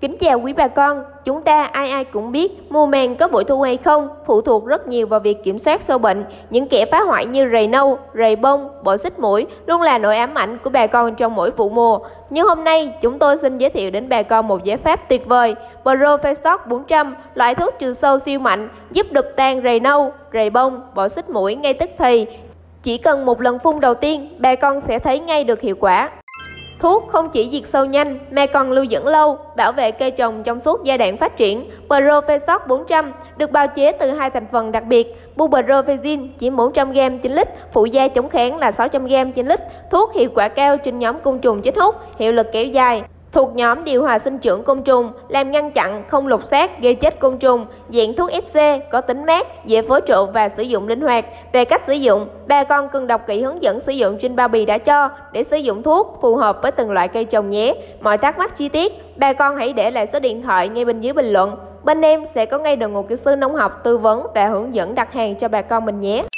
Kính chào quý bà con, chúng ta ai cũng biết mùa màng có bội thu hay không phụ thuộc rất nhiều vào việc kiểm soát sâu bệnh. Những kẻ phá hoại như rầy nâu, rầy bông, bọ xít mũi luôn là nỗi ám ảnh của bà con trong mỗi vụ mùa. Nhưng hôm nay chúng tôi xin giới thiệu đến bà con một giải pháp tuyệt vời, Profestock 400, loại thuốc trừ sâu siêu mạnh giúp đập tan rầy nâu, rầy bông, bọ xít mũi ngay tức thì. Chỉ cần một lần phun đầu tiên, bà con sẽ thấy ngay được hiệu quả. Thuốc không chỉ diệt sâu nhanh mà còn lưu dưỡng lâu, bảo vệ cây trồng trong suốt giai đoạn phát triển. Profestock 400 được bào chế từ hai thành phần đặc biệt, buprofezin chỉ 400g trên lít, phụ gia chống kháng là 600g trên lít. Thuốc hiệu quả cao trên nhóm côn trùng chết hút, hiệu lực kéo dài. Thuộc nhóm điều hòa sinh trưởng côn trùng, làm ngăn chặn không lột xác gây chết côn trùng, dạng thuốc FC có tính mát, dễ phối trộn và sử dụng linh hoạt. Về cách sử dụng, bà con cần đọc kỹ hướng dẫn sử dụng trên bao bì đã cho để sử dụng thuốc phù hợp với từng loại cây trồng nhé. Mọi thắc mắc chi tiết, bà con hãy để lại số điện thoại ngay bên dưới bình luận. Bên em sẽ có ngay đội ngũ kỹ sư nông học tư vấn và hướng dẫn đặt hàng cho bà con mình nhé.